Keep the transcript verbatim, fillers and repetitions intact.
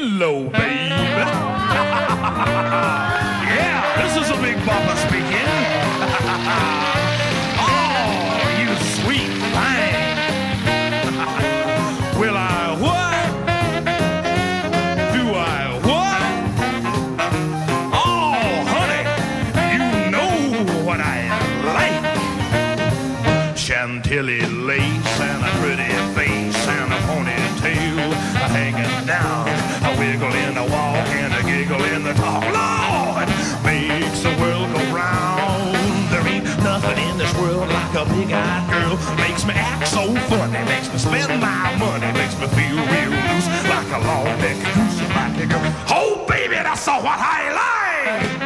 Hello, baby. Yeah, this is a Big Papa speaking. Oh, you sweet thing. Will I what? Do I what? Oh, honey, you know what I like. Chantilly lace and a pretty face and a ponytail hanging down, a wiggle in the walk and a giggle in the talk. Lord, makes the world go round. There ain't nothing in this world like a big-eyed girl. Makes me act so funny, makes me spend my money, makes me feel real loose like a long-necked goose, like a girl. Oh, baby, that's all what I like.